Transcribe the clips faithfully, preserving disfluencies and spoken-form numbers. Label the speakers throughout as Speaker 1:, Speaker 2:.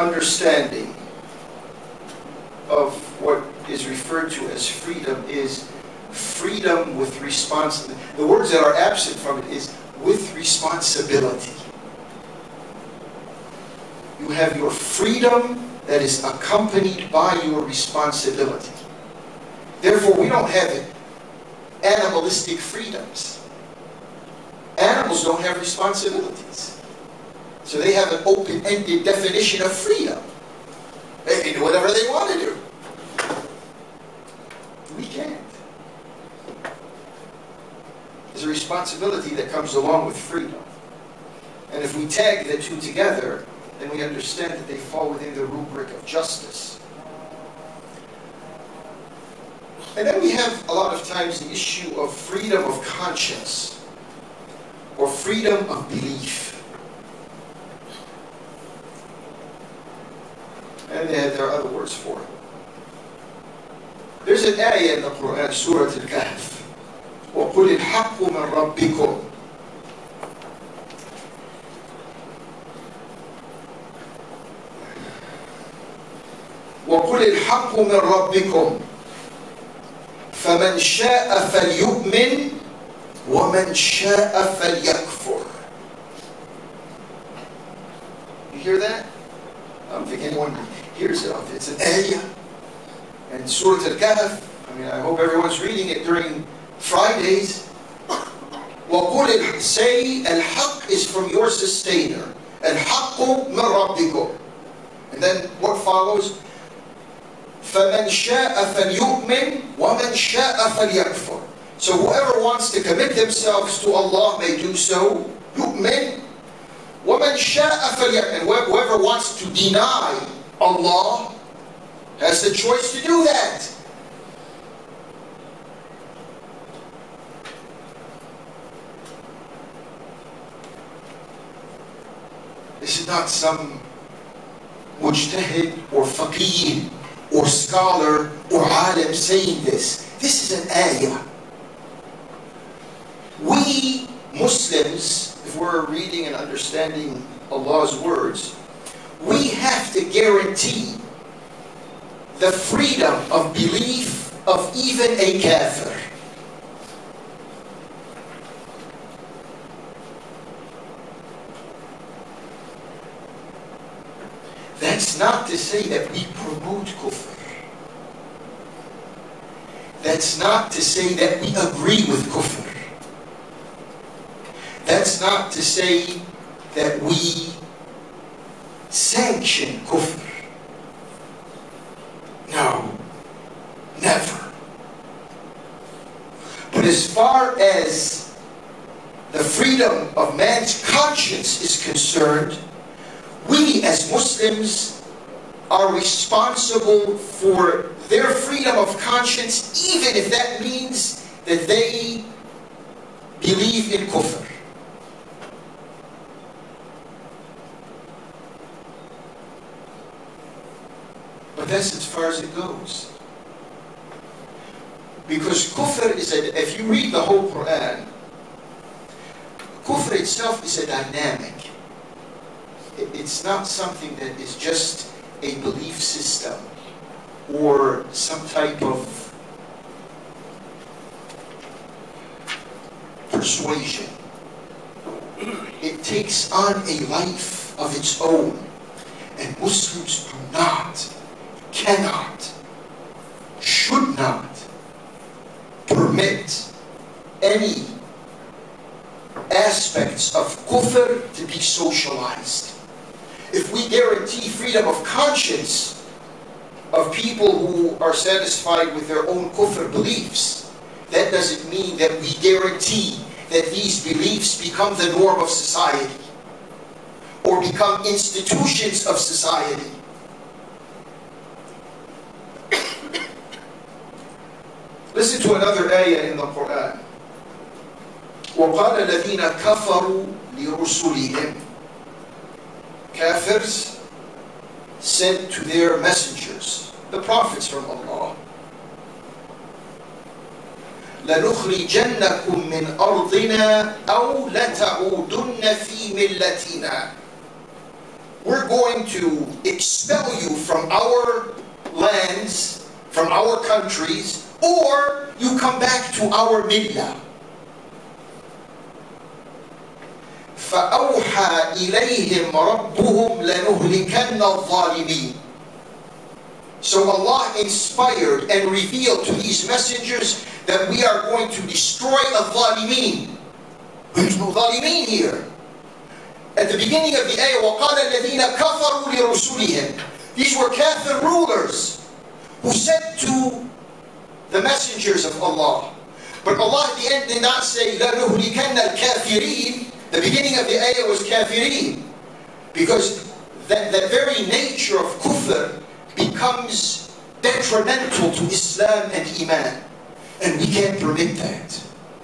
Speaker 1: understanding of what is referred to as freedom is freedom with responsibility. The words that are absent from it is with responsibility. You have your freedom that is accompanied by your responsibility. Therefore, we don't have animalistic freedoms. Animals don't have responsibilities. So they have an open-ended definition of freedom. They can do whatever they want to do. We can't. There's a responsibility that comes along with freedom. And if we tag the two together, then we understand that they fall within the rubric of justice. And then we have a lot of times the issue of freedom of conscience or freedom of belief. And there are other words for it. There's an ayah in the Quran, Surah Al-Kahf. وَقُلِ الْحَقُّ مِنْ رَبِّكُمْ. وَقُلِ الْحَقُّ مِنْ رَبِّكُمْ فَمَنْ شَاءَ فَلْيُؤْمِنْ وَمَنْ شَاءَ فَلْيَكْفُرْ. You hear that? I don't think anyone hears it. It's an ayah. And Surah Al-Kahf, I mean, I hope everyone's reading it during Fridays. وَقُلِ Say, al-haq is from your sustainer. Al-haqqu min rabbikum. And then what follows? فَمَنْ شَاءَ فَلْيُؤْمِنْ وَمَنْ شَاءَ فَلْيَكْفُرْ. So whoever wants to commit themselves to Allah may do so. يُؤْمِنْ وَمَنْ شَاءَ فَلْيَكْفُرْ. And whoever wants to deny Allah has the choice to do that. This is not some mujtahid or faqih or scholar or alim saying this. This is an ayah. We Muslims, if we're reading and understanding Allah's words, we have to guarantee the freedom of belief of even a kafir. That's not to say that we promote kufr. That's not to say that we agree with kufr. That's not to say that we sanction kufr. No, never. But as far as the freedom of man's conscience is concerned, we as Muslims are responsible for their freedom of conscience, even if that means that they believe in kufr. But that's as far as it goes. Because kufr is a, if you read the whole Quran, kufr itself is a dynamic. It's not something that is just a belief system or some type of persuasion. It takes on a life of its own. And Muslims do not, cannot, should not permit any aspects of kufr to be socialized. If we guarantee freedom of conscience of people who are satisfied with their own kufr beliefs, that doesn't mean that we guarantee that these beliefs become the norm of society or become institutions of society. Listen to another ayah in the Quran. وَقَالَ الَّذِينَ كَفَرُوا لِرُسُلِهِمْ. Kafirs sent to their messengers, the prophets from Allah, لَنُخْرِجَنَّكُمْ مِنْ أَرْضِنَا أَوْ لَتَعُودُنَّ فِي مِلَّتِنَا. we're going to expel you from our lands, from our countries, or you come back to our millah. فَأَوْحَى إِلَيْهِمْ رَبُّهُمْ لَنُهْلِكَنَّ الظَّالِمِينَ. So Allah inspired and revealed to these messengers that we are going to destroy al-Zalimin. There's no Zalimin here. At the beginning of the ayah, وَقَالَ الَّذِينَ كَفَرُوا لِرُسُلِهِمْ. These were kafir rulers who said to the messengers of Allah. But Allah at the end did not say, لَنُهْلِكَنَّ الْكَافِرِينَ. The beginning of the ayah was kafirin. Because that, that very nature of kufr becomes detrimental to Islam and Iman. And we can't permit that.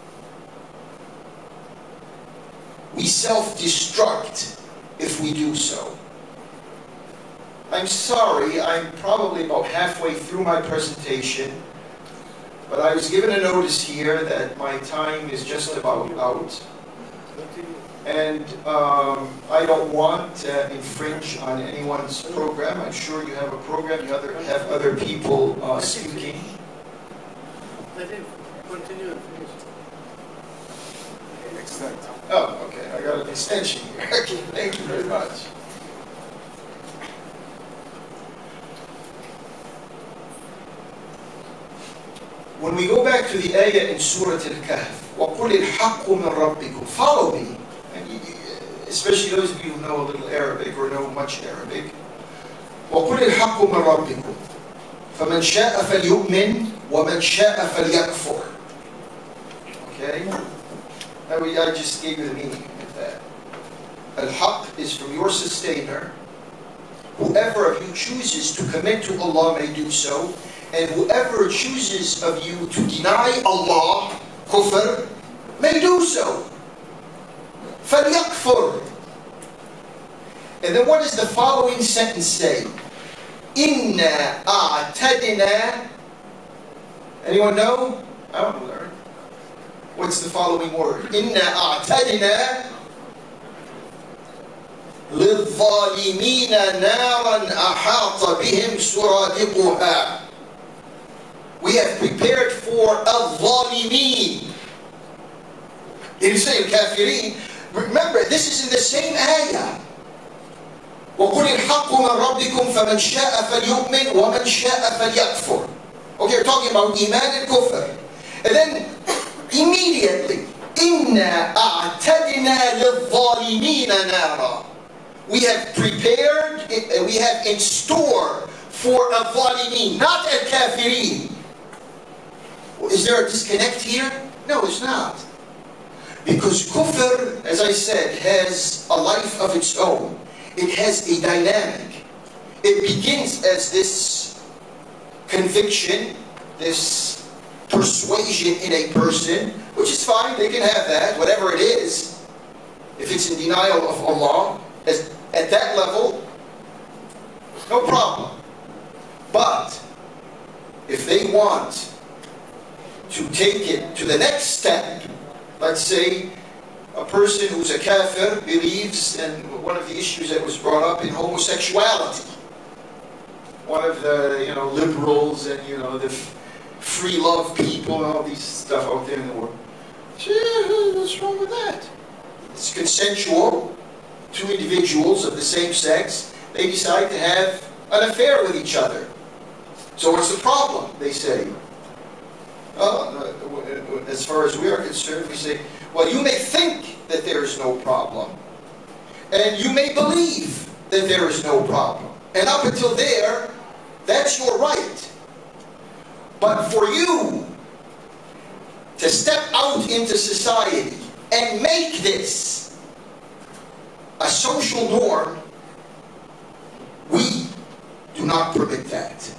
Speaker 1: We self-destruct if we do so. I'm sorry, I'm probably about halfway through my presentation, but I was given a notice here that my time is just about out. And um, I don't want to infringe on anyone's program. I'm sure you have a program, you other, have other people uh, speaking.
Speaker 2: Let him continue and finish.
Speaker 1: Extend. Oh, okay, I got an extension here. Okay, thank you very much. When we go back to the ayah in Surah Al-Kahf, وَقُلِ الْحَقُّ مِنْ رَبِّكُمْ. Follow me. Especially those of you who know a little Arabic or know much Arabic. وَقُلِ الْحَقُّ مِنْ رَبِّكُمْ فَمَنْ شَاءَ فَلْيُؤْمِنْ وَمَنْ شَاءَ فَلْيَكْفُرْ. Okay? Now we, I just gave you the meaning of that. Al-Haqq is from your sustainer. Whoever of you chooses to commit to Allah may do so, and whoever chooses of you to deny Allah, kufr, may do so. فَلْيَكْفُرْ. And then what does the following sentence say? إِنَّا أَعْتَدْنَا. Anyone know? I want to learn. What's the following word? إِنَّا أَعْتَدْنَا لِلظَّالِمِينَ نَارًا أَحَاطَ بِهِمْ سُرَادِقُهَا. We have prepared for al-Zalimin. He didn't say al-Kafirin. Remember, this is in the same ayah. وَقُلِ الْحَقُّ مِنْ رَبِّكُمْ فَمَنْ شَاءَ فَلْيُؤْمِنْ وَمَنْ شَاءَ فَلْيَكْفُرْ. Okay, we're talking about Iman and Kufr. And then, immediately, إِنَّا أَعْتَدْنَا لِلظَّالِمِينَ نَارًا. We have prepared, we have in store for al-Zalimin, not al-Kafirin. Is there a disconnect here? No, it's not. Because kufr, as I said, has a life of its own. It has a dynamic. It begins as this conviction, this persuasion in a person, which is fine, they can have that, whatever it is. If it's in denial of Allah, as, at that level, no problem. But if they want to take it to the next step, let's say a person who's a kafir believes in one of the issues that was brought up in homosexuality. One of the, you know, liberals and, you know, the free love people and all these stuff out there in the world. What's wrong with that? It's consensual. Two individuals of the same sex, they decide to have an affair with each other. So what's the problem, they say? Uh, as far as we are concerned, we say, well, you may think that there is no problem. And you may believe that there is no problem. And up until there, that's your right. But for you to step out into society and make this a social norm, we do not permit that.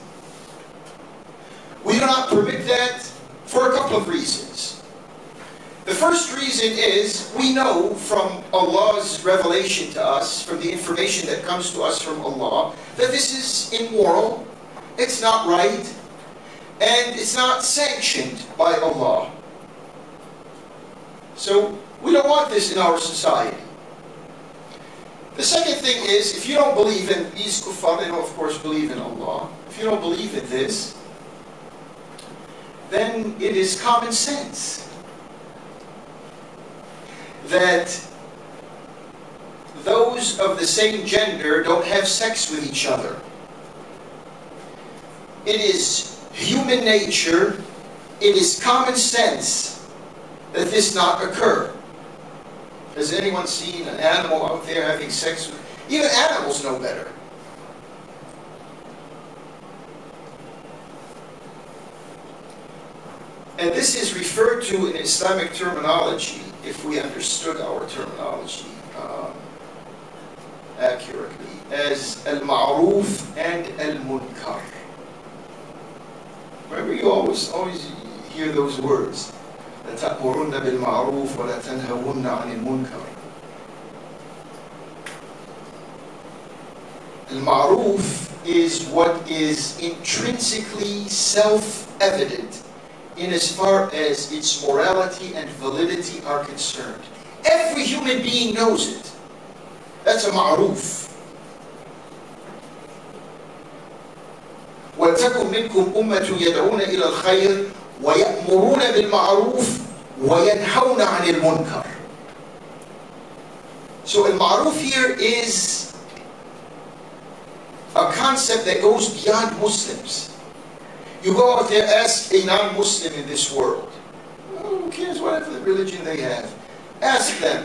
Speaker 1: We do not permit that for a couple of reasons. The first reason is we know from Allah's revelation to us, from the information that comes to us from Allah, that this is immoral, it's not right, and it's not sanctioned by Allah. So we don't want this in our society. The second thing is, if you don't believe in these kuffar, they don't of course believe in Allah. If you don't believe in this, then it is common sense that those of the same gender don't have sex with each other. It is human nature, it is common sense that this not occur. Has anyone seen an animal out there having sex with? Even animals know better. And this is referred to in Islamic terminology, if we understood our terminology um, accurately, as al-ma'ruf and al-munkar. Remember, you always, always hear those words. لَتَأْمُرُنَّ بِالْمَعْرُوفِ وَلَا تَنْهَوُنَّ عَنِ الْمُنْكَرِ. Al-ma'ruf is what is intrinsically self-evident in as far as its morality and validity are concerned. Every human being knows it. That's a ma'ruf. وَلْتَكُنْ مِنْكُمْ أُمَّةٌ يَدْعُونَ إِلَى الْخَيْرِ وَيَأْمُرُونَ بِالْمَعْرُوفِ وَيَنْهَوْنَ عَنِ الْمُنْكَرِ. So al-ma'ruf here is a concept that goes beyond Muslims. You go out there, ask a non-Muslim in this world, oh, who cares whatever the religion they have, ask them,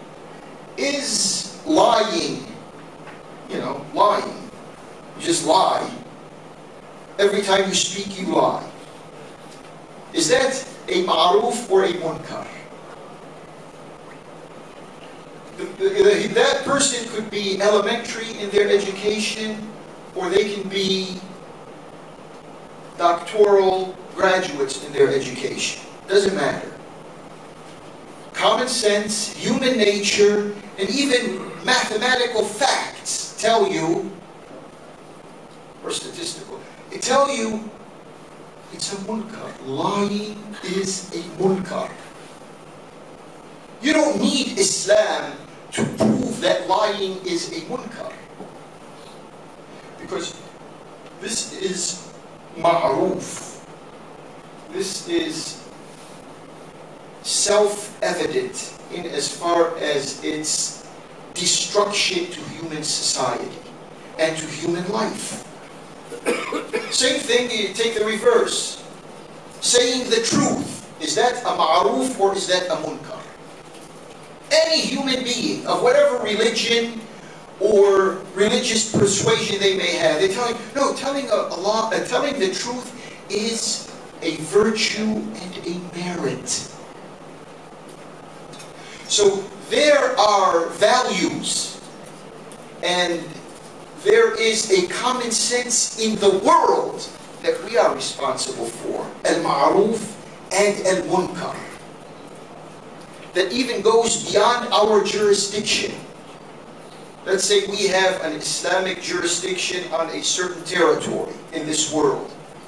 Speaker 1: is lying, you know, lying, you just lie, every time you speak you lie, is that a ma'ruf or a munkar? That person could be elementary in their education, or they can be doctoral graduates in their education. Doesn't matter. Common sense, human nature, and even mathematical facts tell you, or statistical, they tell you it's a munkar. Lying is a munkar. You don't need Islam to prove that lying is a munkar. Because this is ma'ruf. This is self-evident in as far as its destruction to human society and to human life. Same thing, you take the reverse. Saying the truth, is that a ma'ruf or is that a munkar? Any human being of whatever religion or religious persuasion they may have, they tell you, no, telling a, a law, uh, telling the truth is a virtue and a merit. So there are values and there is a common sense in the world that we are responsible for, al-ma'ruf and al-munkar, that even goes beyond our jurisdiction. Let's say we have an Islamic jurisdiction on a certain territory in this world.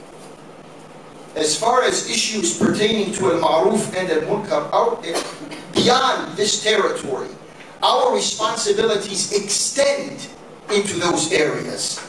Speaker 1: As far as issues pertaining to al-ma'ruf and al-munkar, beyond this territory, our responsibilities extend into those areas.